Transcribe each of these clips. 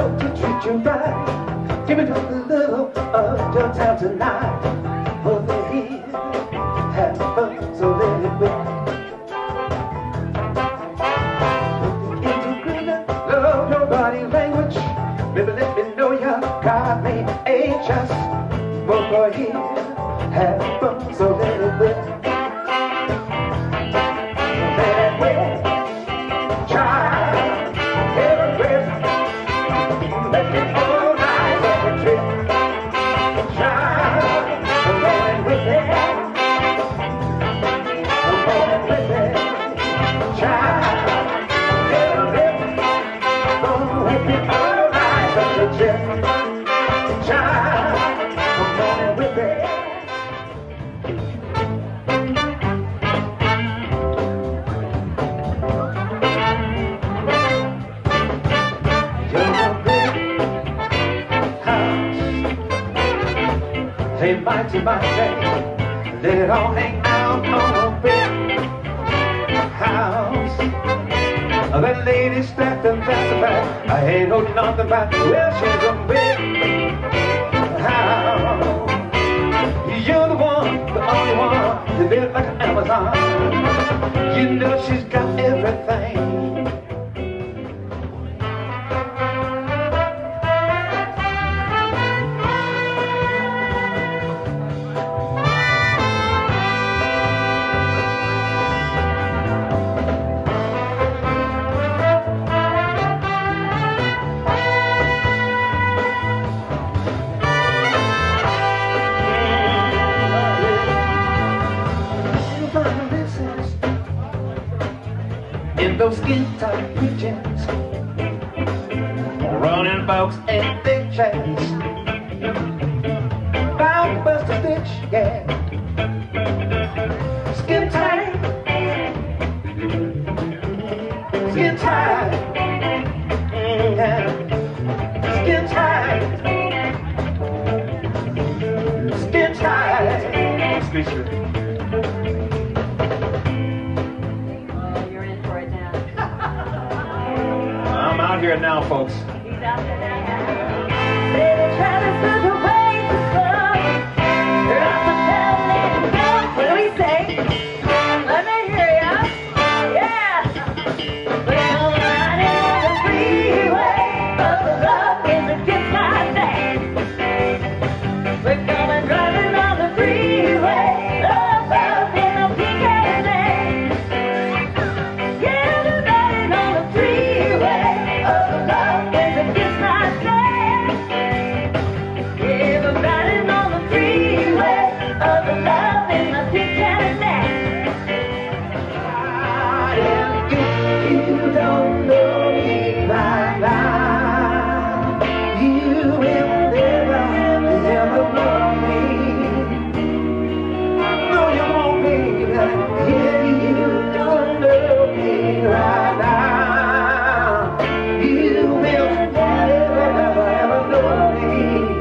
love to treat you right. Give me just a little of your time tonight. Over here, have fun, so let it win. Into agreement, love your body language. Baby, let me know you got me anxious. Over here, have fun, so let it win. Let it win. Try, get a grip. Let me all night, let it trip. Try, rolling with it. Rolling with it. Try, get a grip. Let me all night, let it trip. Try, rolling with it. Hey, mighty, mighty, let it all hang out on a big house. That lady stacked and that's the back. I ain't know nothing about, well, she's a big house. You're the one, the only one, you live like an Amazon. You know she's got everything. In those skin-tight preachings, running folks in big chairs, bound to bust a stitch, yeah. Skin-tight, skin-tight, yeah. Skin-tight, skin-tight. Squeeze. I'm out here now, folks. He's out there now. Baby, try to slip away to some. You're out to tell me to go. What do we say? Let me hear ya. Yeah. We're riding on the freeway, but the love is a gift like that. We're coming driving on the freeway, love in a pink Cadillac. Yeah, we're riding on the freeway. Love is a gift like that. Yeah, we're riding on the freeway of the love in the pink Cadillac. You don't know me right now. You will never, never know me. No, you won't be like, yeah, you don't know me right now. You will never, ever, ever know me.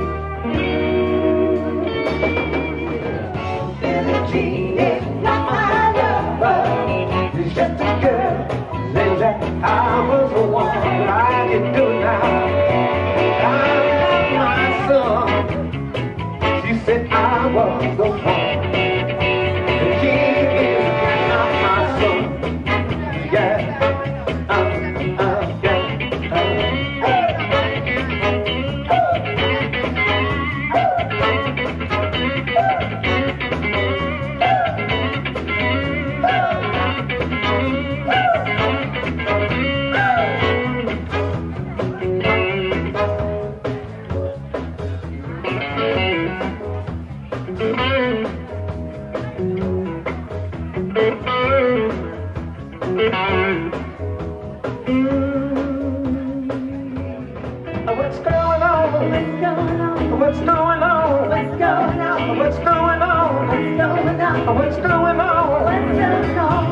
Billie Jean is not my lover. She's just a girl. Lady, I was the one. I can do it now. I'm my son. She said I was the one. And he is not my son. Yeah. What's going on? What's going on? What's going on? What's going on? What's going on? What's going on? What's going on? What's going on?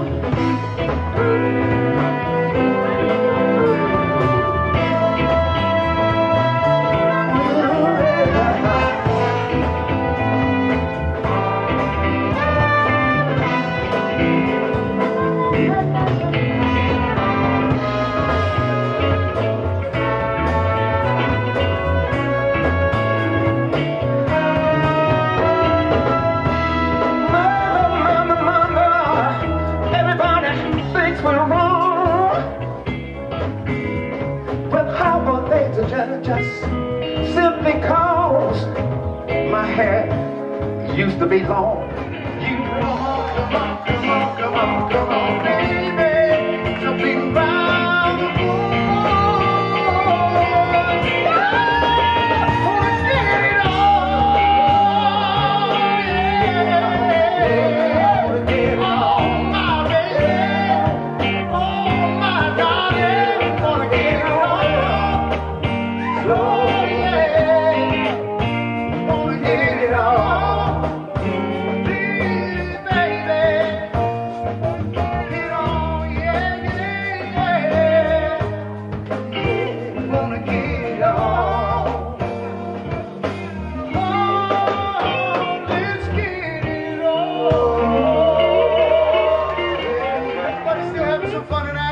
just simply cause my hair used to be long. You come on, come on, come on, come on, come on, baby, jumping round the moon. Fun and